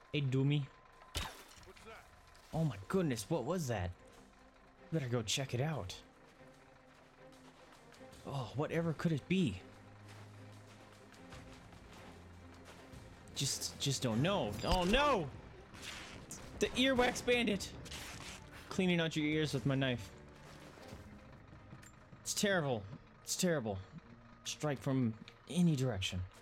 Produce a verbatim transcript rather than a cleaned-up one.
Hey, Doomy. Oh my goodness, what was that? Better go check it out. Oh, whatever could it be? Just, just don't know. Oh no! The Earwax Bandit! Cleaning out your ears with my knife. It's terrible. It's terrible. Strike from any direction.